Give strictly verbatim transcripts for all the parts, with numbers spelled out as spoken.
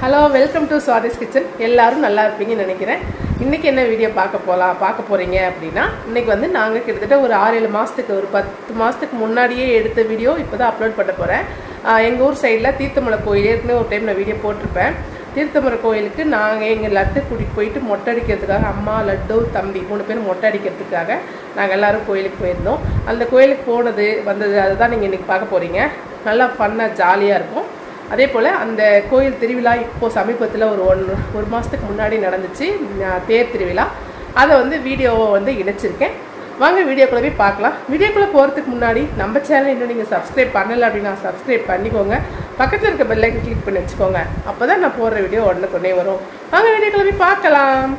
Hello, welcome to Swathi's kitchen. எல்லாரும் நல்லா இருப்பீங்கன்னு நினைக்கிறேன். இன்றைக்கி என்ன வீடியோ பார்க்க போகலாம் பார்க்க போகிறீங்க அப்படின்னா, இன்றைக்கி வந்து நாங்கள் கிட்டத்தட்ட ஒரு ஆறு ஏழு மாதத்துக்கு ஒரு பத்து மாதத்துக்கு முன்னாடியே எடுத்த வீடியோ இப்போ தான் அப்லோட் பண்ண போகிறேன். எங்கள் ஊர் சைடில் தீர்த்தமலை கோயில் ஏற்கனவே ஒரு டைம் நான் வீடியோ போட்டிருப்பேன். தீர்த்தமலை கோயிலுக்கு நாங்கள் எங்கள் லட்டு கூட்டிகிட்டு போயிட்டு மொட்டை அடிக்கிறதுக்காக, அம்மா, லட்டு, தம்பி மூணு பேரும் மொட்டை அடிக்கிறதுக்காக நாங்கள் எல்லோரும் கோயிலுக்கு போயிருந்தோம். அந்த கோயிலுக்கு போனது வந்தது அதுதான் நீங்கள் இன்றைக்கி பார்க்க போகிறீங்க. நல்லா ஃபன்னாக ஜாலியாக இருக்கும். அதே போல் அந்த கோயில் திருவிழா இப்போது சமீபத்தில் ஒரு ஒன் ஒரு மாதத்துக்கு முன்னாடி நடந்துச்சு, தேர் திருவிழா. அதை வந்து வீடியோவை வந்து இணைச்சிருக்கேன். வாங்க வீடியோக்குள்ளே போய் பார்க்கலாம். வீடியோக்குள்ளே போகிறதுக்கு முன்னாடி நம்ம சேனல் இன்னும் நீங்கள் சப்ஸ்கிரைப் பண்ணலை அப்படின்னா சப்ஸ்கிரைப் பண்ணிக்கோங்க. பக்கத்தில் இருக்க பெல் ஐக்கன் கிளிக் பண்ணி வச்சுக்கோங்க. அப்போ தான் நான் போடுற வீடியோ உடனுக்குடனே வரும். வாங்க வீடியோக்குள்ளே போய் பார்க்கலாம்.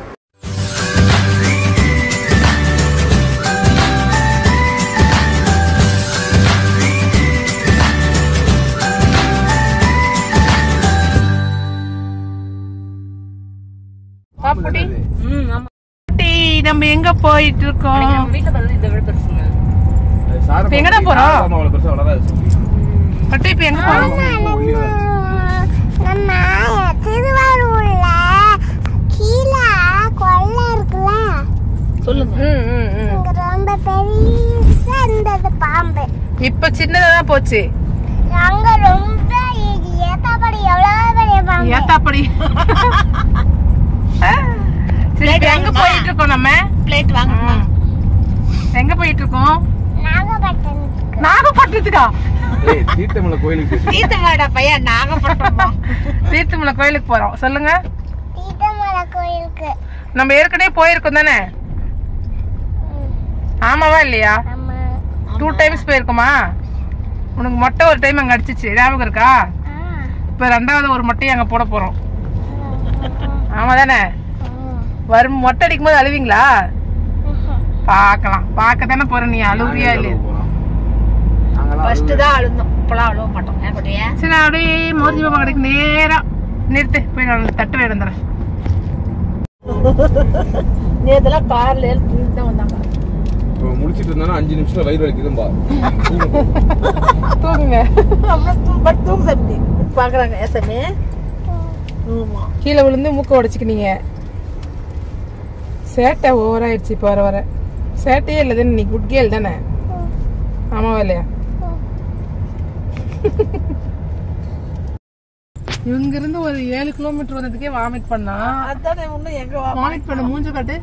நம்ம எங்க போயிட்டு இருக்கோம்? எங்கடா போறோம்? பட்டு இப்ப எங்க போறோம்? நம்ம திருவாரூர்ல கீழ கொல்லை இருக்குல்ல, சொல்லுங்க. ரொம்ப பெருசா இருந்தது பாம்பு. இப்ப சின்னதா போச்சு. அங்க ரொம்ப ஏத்தாப்படி எவ்வளவு பெரிய பாம்பு. ஏத்தாப்படி எங்க போயிட்டு இருக்கோம்? நம்ம பிளேட் வாங்கணும். எங்க போயிட்டு இருக்கோம்? நாகப்பட்டினத்துக்கு. நாகப்பட்டினத்துக்கா? தீர்த்தமலை கோயிலுக்கு. தீர்த்தமலைடா பையன், நாகப்பட்டினம். தீர்த்தமலை கோயிலுக்கு போறோம். சொல்லுங்க. தீர்த்தமலை கோயிலுக்கு நம்ம ஏற்கனவே போயிருக்கோம் தானே? ஆமாவா இல்லையா? டூ டைம்ஸ் போயிருக்கோமா? உனக்கு மொட்டை ஒரு டைம் அங்க அடிச்சிச்சு, ஞாபகம் இருக்கா? இப்ப ரெண்டாவது ஒரு மொட்டையை அங்க போட போறோம். ஆமா தானே? வரும் மொட்டை அடிக்கும் போது அழுவீங்களா? பாக்கலாம். பார்க்க தானே போறோம். நீ அழுவியா இல்லையா? ஃபர்ஸ்ட் தான் அழுந்தோம், இப்பலாம் அழுவ மாட்டோம். சரி, அப்படியே மோதி பாப்பா கடைக்கு நேரா நிறுத்து போய் நான் தட்டு வேணுந்துறேன். நேத்துல கார்ல தூக்கிட்டு தான் வந்தாங்க. முடிச்சிட்டு இருந்தா அஞ்சு நிமிஷம் வயிறு வலிக்குதும்பா. தூங்குங்க. பட் தூங்க சக்தி பாக்குறாங்க. எஸ்எம்ஏ கீழே விழுந்து மூக்க உடைச்சுக்கினீங்க. சேட்டை ஓவர் ஆயிடுச்சு. இப்போ வர வர சேட்டையே இல்லை தானே? நீ குட் கேர்ள் தானே? ஆமாவா இல்லையா? இவங்க இருந்து ஒரு ஏழு கிலோமீட்டர் வந்ததுக்கே வாமிட் பண்ணா. அதானே ஒண்ணு எங்க வாமிட் பண்ண மூஞ்ச காட்டு.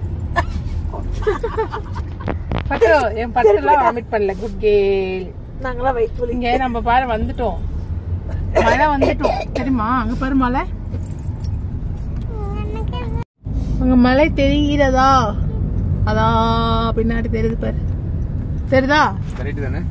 பட்டு என் பட்டுலாம் வாமிட் பண்ணல. Good girl. நாங்களாம் வயிற்று இங்க நம்ம பாரு வந்துட்டோம். மழை வந்துட்டோம் தெரியுமா? அங்க பாரு மழை. அங்க மழை தெரிகிறதா? அதான் பின்னாடி தெரியுது பாரு. தெரியுதா? கரெக்ட் தானே?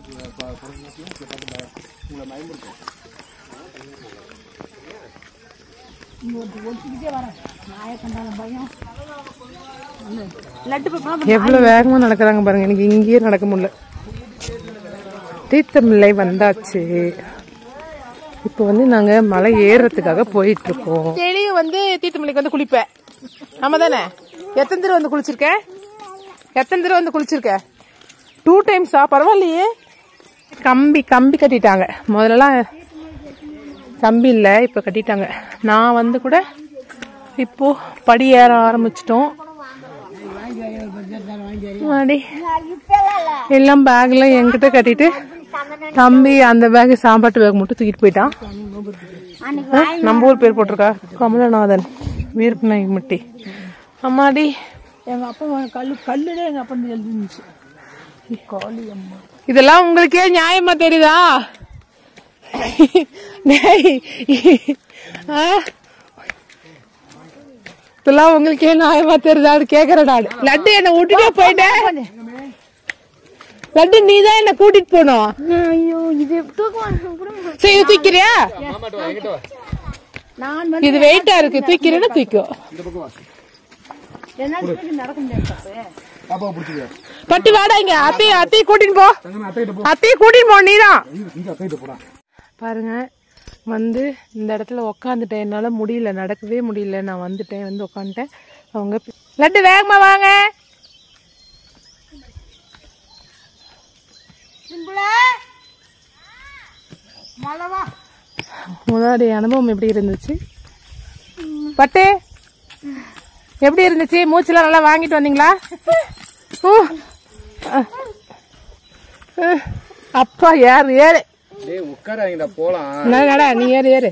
எவ்வளவு வேகமா நடக்கிறாங்க பாருங்க. எனக்கு இங்கேயே நடக்க முடியல. தீர்த்தமலை வந்தாச்சு. இப்போ வந்து நாங்க மலை ஏறுறதுக்காக போயிட்டு இருக்கோம். டெய்லியும் வந்து தீர்த்தமலைக்கு வந்து குளிப்பேன். ஆமா தானே? எத்தனை தடவை வந்து குளிச்சிருக்க? எத்தனை தடவை வந்து குளிச்சிருக்க? டூ டைம்ஸா? பரவாயில்லையே. கம்பி கம்பி கட்டிட்டாங்க. முதல்லலாம் கம்பி இல்லை, இப்போ கட்டிட்டாங்க. நான் வந்து கூட இப்போ படி ஏற ஆரம்பிச்சிட்டோம். எல்லாம் பேக்லாம் என்கிட்ட கட்டிட்டு தம்பி அந்த பேக் சாப்பாட்டு பேக் மட்டும் தூக்கிட்டு போயிட்டான். நம்ம ஊர் பேர் போட்டிருக்கா, கமலநாதன் வீரநாயகமட்டி. அம்மாடி, எங்க அப்பா கல்லு கல்லுல எங்க அப்பா எழுதிருந்துச்சு. இதெல்லாம் உங்களுக்கே நியாயமா தெரியுதா? இதெல்லாம் உங்களுக்கே நியாயமா தெரியுதா கேக்குறடா. லட்டு என்ன விட்டுட்டே போயிட்டேன். லட்டு நீ தான் என்ன கூட்டிட்டு போனோம். ஐயோ, இது சரி, இது தூக்கிறியா? இது வெயிட்டா இருக்கு. தூக்கிறேன்னா தூக்கோ. நடக்க முடியாது. பட்டு வாடா இங்க. அத்தைய அத்தைய கூட்டிட்டு போ. அத்தைய கூட்டிட்டு போ. நீதான் பாருங்க. வந்து இந்த இடத்துல உக்காந்துட்டேன். என்னால முடியல, நடக்கவே முடியல. நான் வந்துட்டேன், வந்து உக்காந்துட்டேன். அவங்க லட்டு வேகமா வாங்க. முன்னாடி அனுபவம் எப்படி இருந்துச்சு? பட்டு எப்படி இருந்துச்சு? மூச்சுலாம் நல்லா வாங்கிட்டு வந்தீங்களா? அப்பா ஏறு ஏறு உட்காராங்கடா போலாம். என்னடா நீ ஏறு ஏறு.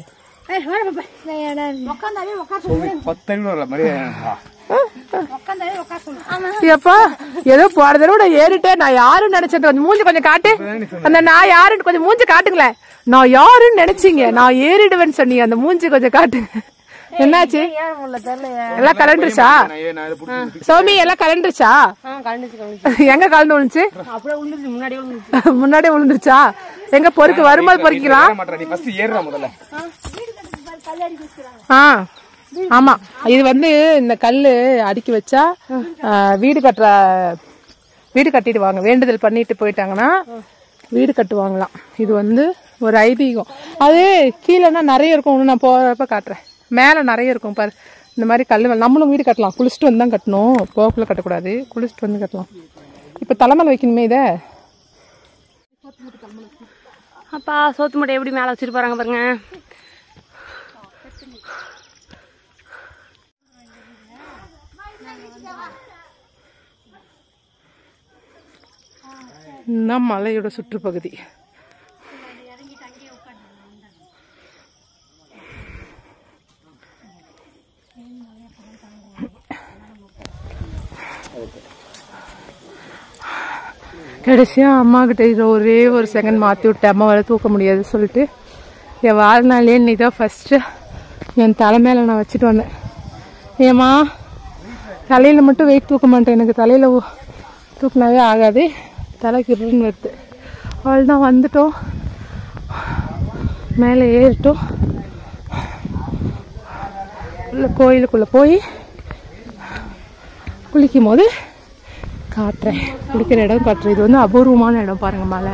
எப்பா ஏதோ போற தடவை ஏறிட்டேன். நான் யாருன்னு நினைச்சேன். கொஞ்சம் மூஞ்சி கொஞ்சம் காட்டு. அந்த நான் யாருன்னு கொஞ்சம் மூஞ்சி காட்டுங்களேன். நான் யாருன்னு நினைச்சீங்க? நான் ஏறிடுவேன்னு சொன்னீங்க. அந்த மூஞ்சி கொஞ்சம் காட்டுங்க. என்னாச்சு? எல்லாம் கலண்டுருச்சா? சோமி எல்லாம் கலண்டுருச்சா? எங்க கலந்து விழுந்துச்சு? முன்னாடியே விழுந்துருச்சா? எங்க பொறுக்கு வரும்போது பொறுக்கலாம். ஆ ஆமா, இது வந்து இந்த கல்லு அடுக்கி வச்சா வீடு கட்டுற வீடு கட்டிடுவாங்க. வேண்டுதல் பண்ணிட்டு போயிட்டாங்கன்னா வீடு கட்டுவாங்களாம். இது வந்து ஒரு ஐதீகம். அது கீழேனா நிறைய இருக்கும். நான் போறப்ப காட்டுறேன். மேல நிறைய இருக்கும் பாரு. இந்த மாதிரி கல்லு நம்மளும் வீடு கட்டலாம். குளிச்சுட்டு வந்து தான் கட்டணும். போக்குள்ள கட்டக்கூடாது. குளிச்சுட்டு வந்து கட்டலாம். இப்ப தலைமையில வைக்கணுமே இத. அப்பா சோத்து மூட்டை எப்படி மேல வச்சுட்டு போறாங்க பாருங்க. இதுதான் மலையோட சுற்றுப்பகுதி. கடைசியா அம்மா கிட்ட இதை ஒரே ஒரு செகண்ட் மாத்தி விட்டேன். அம்மாவால தூக்க முடியாது சொல்லிட்டு என் வாழ்நாளே இன்னைக்கு தான் ஃபர்ஸ்ட் என் தலை மேல நான் வச்சுட்டு வந்தேன். ஏமா தலையில மட்டும் வெயிட் தூக்க மாட்டேன். எனக்கு தலையில தூக்கினாவே ஆகாது. தலைக்கு இருன்னு வருது. அவள் தான் வந்துட்டோம். மேலே ஏறிட்டோம். உள்ள கோயிலுக்குள்ள போய் குளிக்கும் போது காட்டுறேன். குளிக்கிற இடம் காட்டுறேன். இது வந்து அபூர்வமான இடம் பாருங்க. மலை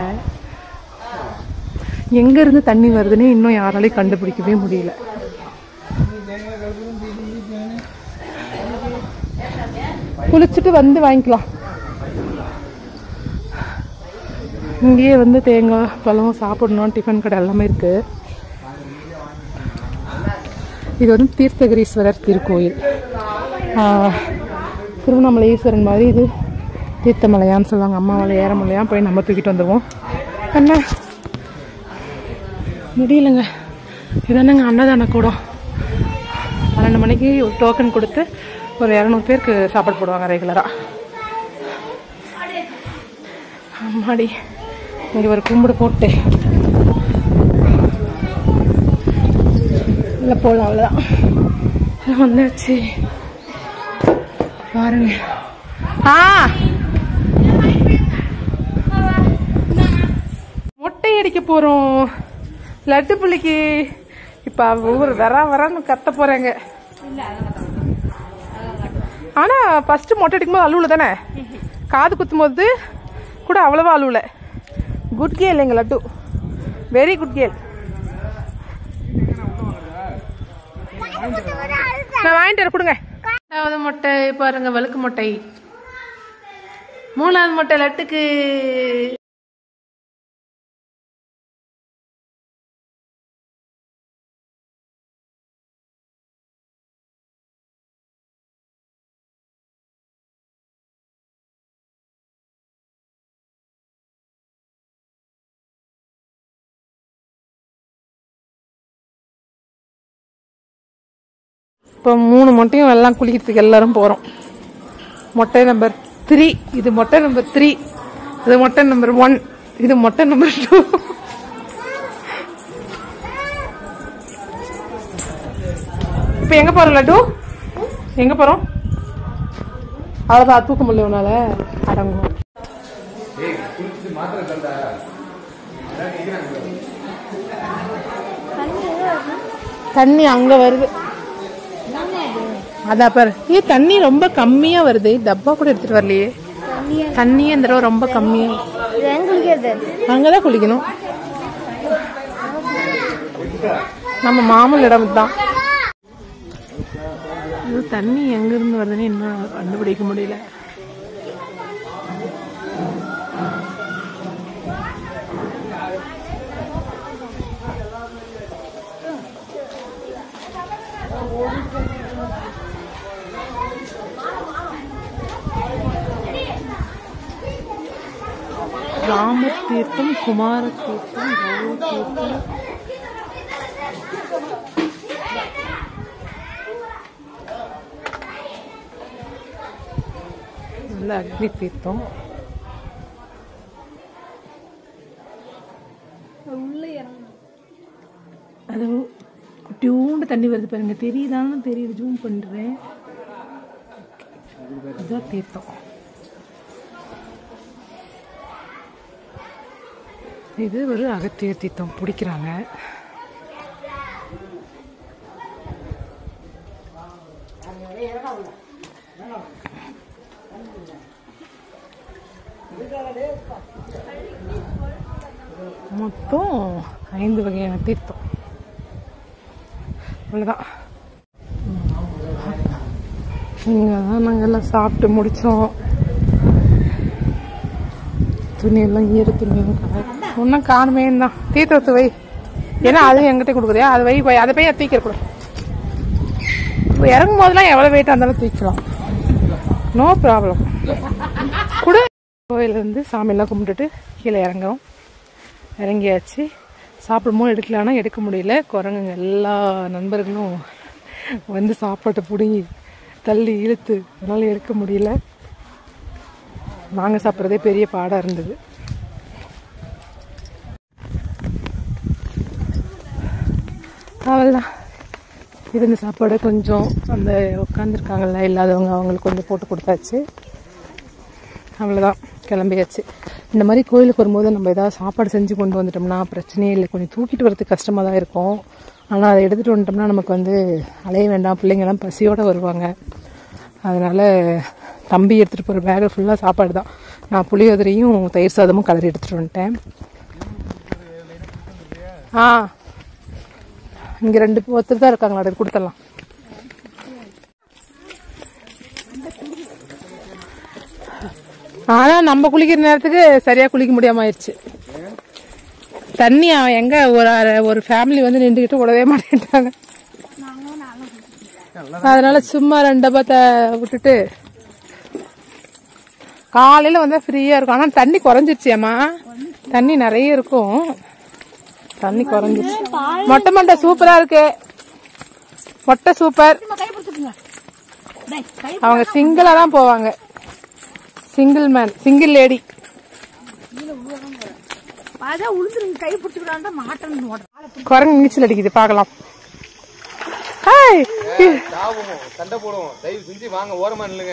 எங்க இருந்து தண்ணி வருதுன்னு இன்னும் யாராலையும் கண்டுபிடிக்கவே முடியல. குளிச்சுட்டு வந்து வாங்கிக்கலாம். இங்கேயே வந்து தேங்காய் பழம் சாப்பிடணும். டிஃபன் கடை எல்லாமே இருக்கு. இது வந்து தீர்த்தகிரீஸ்வரர் திருக்கோயில். திருவண்ணாமலை ஈஸ்வரன் மாதிரி இது தீர்த்தமலையான்னு சொல்லுவாங்க. அம்மாவால் ஏற முடியா போய் நம்ம தூக்கிட்டு வந்துடுவோம். என்ன முடியலங்க. இதானங்க அன்னதான கூடம். பன்னெண்டு மணிக்கு ஒரு டோக்கன் கொடுத்து ஒரு இரநூறு பேருக்கு சாப்பாடு போடுவாங்க ரெகுலராக. அம்மாடி இங்கே ஒரு கும்பிடு போட்டு இல்லை போகலாம். அவ்வளோதான் வந்தாச்சு பாருங்க. ஆ மொட்டை அடிக்க போறோம் லட்டு புள்ளிக்கு. இப்ப ஒவ்வொரு வர வரான்னு கத்த போறாங்க. ஆனா ஃபர்ஸ்ட் மொட்டை அடிக்கும் போது அழுவல தானே? காது குத்தும் போது கூட அவ்வளவா அழுவல. குட் கேள் எங்க லட்டு. வெரி குட் கேள். நான் வாங்கிட்டு வர கொடுங்க. ரெண்டாவது மொட்டை பாருங்க. வழுக்கு மொட்டை. மூணாவது மொட்டை லட்டுக்கு. இப்போ மூணு மொட்டையும் எல்லாம் குளிக்கிறதுக்கு எல்லாரும் போறோம். மொட்டை நம்பர் த்ரீ. இது மொட்டை நம்பர் த்ரீ. இது மொட்டை நம்பர் ஒன். இது மொட்டை நம்பர் டூ. இப்ப எங்க போறோம் லட்டு? எங்க போறோம்? அவ்வளவுதான். தூக்க முடியல உன்னால. அடங்கும். தண்ணி அங்க வருது. அதான் பாரு. ஏ தண்ணி ரொம்ப கம்மியா வருது. டப்பா கூட எடுத்துட்டு வரலையே. தண்ணியே இந்த தடவை ரொம்ப கம்மியா. அங்கதான் குளிக்கணும். நம்ம மாமூல் இடம் தான். தண்ணி எங்க இருந்து வருதுன்னு இன்னும் கண்டுபிடிக்க முடியல. ராமர் தீர்த்தம், குமார தீர்த்தம், கௌரி தீர்த்தம், நல்ல அக்னி தீர்த்தம். அது குட்டியூண்டு தண்ணி வருது பாருங்க, தெரியுதான்னு தெரியுது, ஜூம் பண்றேன். இதுதான் தீர்த்தம். இது ஒரு அகத்தியர் தீர்த்தம் பிடிக்கிறாங்க. மொத்தம் ஐந்து வகையான தீர்த்தம். அவ்வளோதான். இங்கே தான் நாங்கள் எல்லாம் சாப்பிட்டு முடித்தோம். துணியெல்லாம் ஈர துணியும் ஒன்றும் காணுமே தான். தீர்த்தத்தை வை, ஏன்னா அது எங்கிட்ட கொடுக்குறியா, அது வை போய் அதை போய் தூக்கிற கூட. இப்போ இறங்கும் போதெல்லாம் எவ்வளோ வெயிட்டாக இருந்தாலும் தூக்கலாம், நோ ப்ராப்ளம். கூட கோயிலேருந்து சாமியெல்லாம் கும்பிட்டுட்டு கீழே இறங்கிறோம். இறங்கியாச்சு. சாப்பிடும்போது எடுக்கலான்னா எடுக்க முடியல. குரங்குங்க எல்லா நண்பர்களும் வந்து சாப்பாட்டை பிடுங்கி தள்ளி இழுத்து, அதனால எடுக்க முடியல. நாங்கள் சாப்பிட்றதே பெரிய பாடாக இருந்தது. அவ்வளோதான். இருந்த சாப்பாடு கொஞ்சம் அந்த உட்காந்துருக்காங்கல்ல இல்லாதவங்க அவங்களுக்கு கொஞ்சம் போட்டு கொடுத்தாச்சு. அவ்வளோதான், கிளம்பியாச்சு. இந்த மாதிரி கோயிலுக்கு வரும்போது நம்ம ஏதாவது சாப்பாடு செஞ்சு கொண்டு வந்துட்டோம்னா பிரச்சனையே இல்லை. கொஞ்சம் தூக்கிட்டு வரதுக்கு கஷ்டமாக தான் இருக்கும். ஆனால் அதை எடுத்துகிட்டு வந்துட்டோம்னா நமக்கு வந்து அலைய வேண்டாம். பிள்ளைங்கள்லாம் பசியோடு வருவாங்க. அதனால் தம்பி எடுத்துகிட்டு போகிற பேகு ஃபுல்லாக சாப்பாடு தான். நான் புளியோதரையும் தயிர் சாதமும் கலரி எடுத்துகிட்டு வந்துட்டேன். ஆ, இங்கே ரெண்டு ஒருத்தர் தான் இருக்காங்களா, அதை கொடுத்துடலாம். ஆனால் நம்ம குளிக்கிற நேரத்துக்கு சரியாக குளிக்க முடியாமல் ஆயிடுச்சு. தண்ணி எங்க ஒரு ஒரு ஃபேமிலி வந்து நின்றுக்கிட்டு விடவே மாட்டேன்ட்டாங்க. அதனால சும்மா ரெண்டு டப்பா விட்டுட்டு காலையில வந்தா ஃப்ரீயா இருக்கும். ஆனா தண்ணி குறைஞ்சிருச்சு அம்மா, தண்ணி நிறைய இருக்கும். தண்ணி குறைஞ்சிருச்சு. மொட்டை மொட்டை சூப்பரா இருக்கு, மொட்டை சூப்பர். அவங்க சிங்கிளா தான் போவாங்க, சிங்கிள் மேன், சிங்கிள் லேடி. குரங்கு நீச்சல் அடிக்குது, பாக்கலாம். சண்டை போடுவோம், தயவு செஞ்சு வாங்க, ஓரமா நில்லுங்க.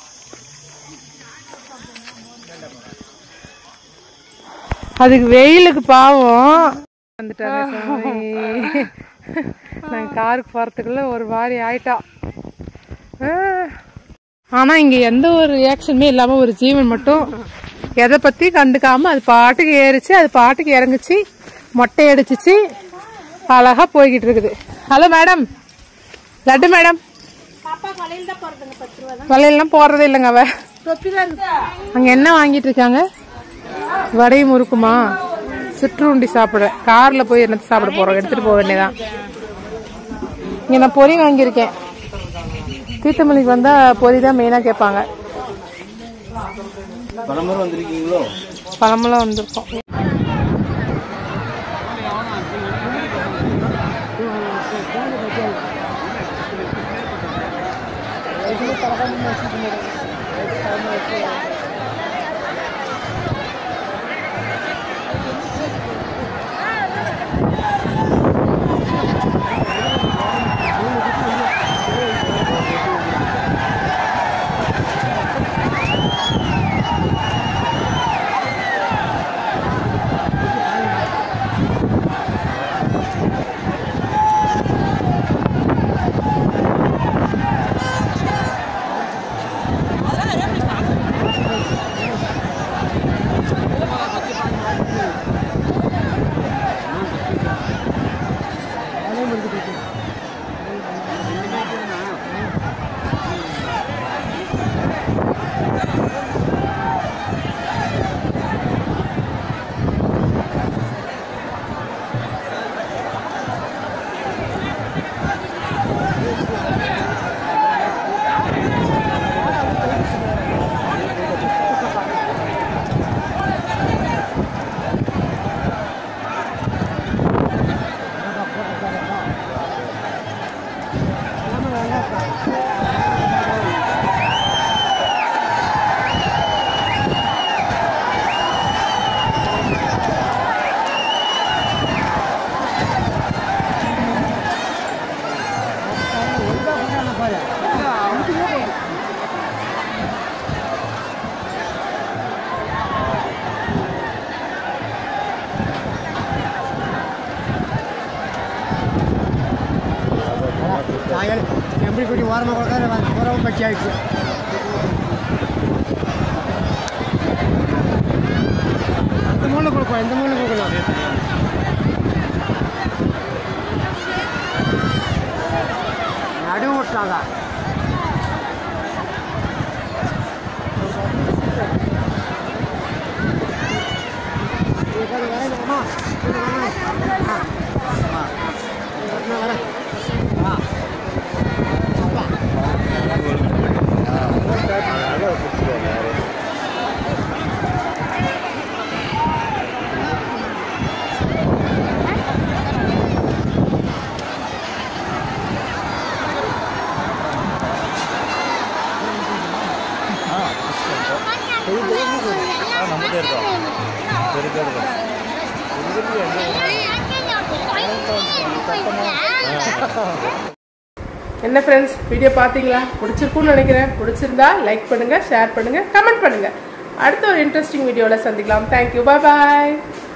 அதுக்கு வெயிலுக்கு பாவம் வந்துட்டாங்க. நாங்க காருக்கு போறதுக்குள்ள ஒரு மாதிரி ஆயிட்டா. ஆனா இங்க எந்த ஒரு ரியாக்ஷனுமே இல்லாம ஒரு ஜீவன் மட்டும் எதை பத்தி கண்டுக்காம அது பாட்டுக்கு ஏறிச்சு, அது பாட்டுக்கு இறங்குச்சு, மொட்டை அடிச்சிச்சு, அழகா போய்கிட்டு இருக்குது. Hello madam, laddu madam. வளையல்லாம் போடுறதே இல்லைங்க அவ. அங்க என்ன வாங்கிட்டு இருக்காங்க? வடை முறுக்குமா, சிற்றுண்டி சாப்பிட. கார்ல போய் என்ன சாப்பிட போறோம், எடுத்துட்டு போக வேண்டியதான். இங்க நான் பொறி வாங்கியிருக்கேன். தீர்த்தமலைக்கு வந்தா பொறி தான் மெயினா கேட்பாங்க. பழமரம் வந்திருக்கீங்களோ? பழமெல்லாம் வந்திருக்கோம். நம்பி குட்டி ஓரமாக கொடுக்க உறவு பச்சி ஆயிடுச்சு அந்த மூணு கொடுக்கும் இந்த மூணு கொடுக்கணும் நடு விட்டாங்க என்ன ஃப்ரெண்ட்ஸ், வீடியோ பார்த்தீங்களா? பிடிச்சிருக்கும்னு நினைக்கிறேன். பிடிச்சிருந்தா லைக் பண்ணுங்க, ஷேர் பண்ணுங்க, கமெண்ட் பண்ணுங்க. அடுத்த ஒரு இன்ட்ரெஸ்டிங் வீடியோவில் சந்திக்கலாம். தேங்க்யூ, பாய் பாய்.